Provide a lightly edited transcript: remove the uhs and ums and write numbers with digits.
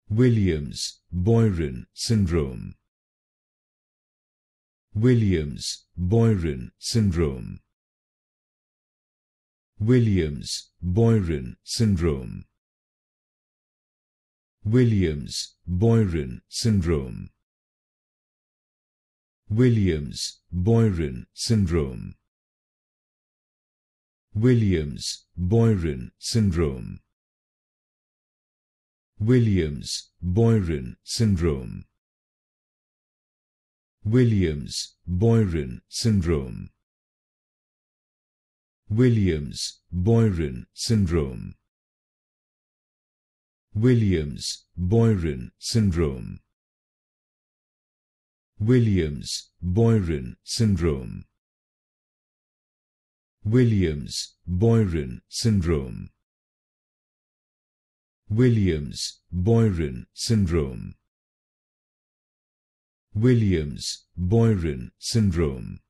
Williams-Beuren Syndrome. Williams-Beuren Syndrome. Williams-Beuren Syndrome. Williams-Beuren Syndrome. Williams-Beuren Syndrome. Williams-Beuren Syndrome. Williams-Beuren Syndrome. Williams-Beuren Syndrome. Williams-Beuren Syndrome. Williams-Beuren Syndrome. Williams-Beuren Syndrome. Williams-Beuren Syndrome. Williams-Beuren Syndrome. Williams-Beuren Syndrome.